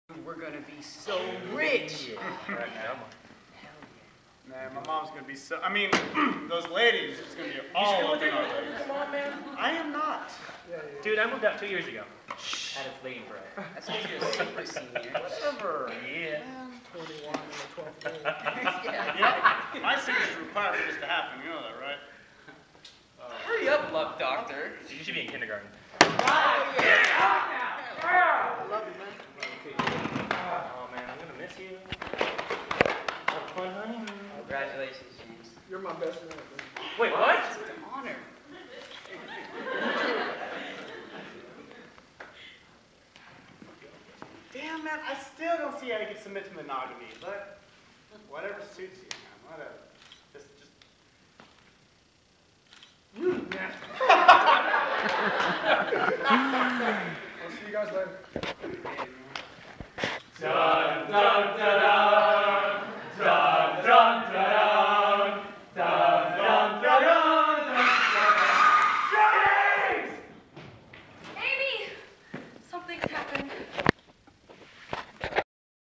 We're gonna be so rich. Right now. Man, my mom's gonna be so. I mean, those ladies, it's gonna be all up in our legs. Come on, man. I am not. Dude, I moved out 2 years ago. Had a lady friend. That's because you're a super senior. Whatever. Yeah. 21 and the 12th day. Yeah, my signature requirement is to happen. You know that, right? Hurry up, love doctor. You should be in kindergarten. I Love you, man. Oh, man, I'm gonna miss you. Have fun, honey. Congratulations, James. You're my best friend, man. Wait, what? It's an honor. Damn, man, I still don't see how you can submit to monogamy, but whatever suits you, man. Whatever. Just. I'll see you guys later. Dun, dun, dun.